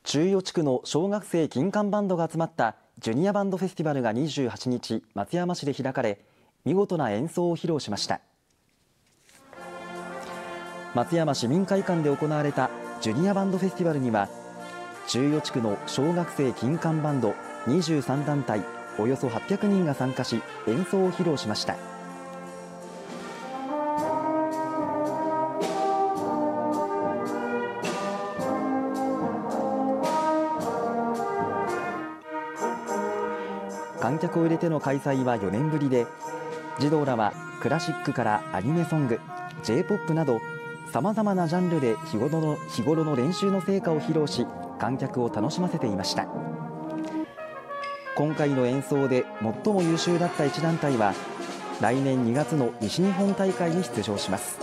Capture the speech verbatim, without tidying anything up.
中予地区の小学生金管バンドが集まったジュニアバンドフェスティバルがにじゅうはちにち松山市で開かれ、見事な演奏を披露しました。松山市民会館で行われたジュニアバンドフェスティバルには、中予地区の小学生金管バンドにじゅうさんだんたいおよそはっぴゃくにんが参加し、演奏を披露しました。観客を入れての開催はよねんぶりで、児童らはクラシックからアニメソング、ジェイポップ などさまざまなジャンルで日頃の、日頃の練習の成果を披露し、観客を楽しませていました。今回の演奏で最も優秀だったいちだんたいは来年にがつの西日本大会に出場します。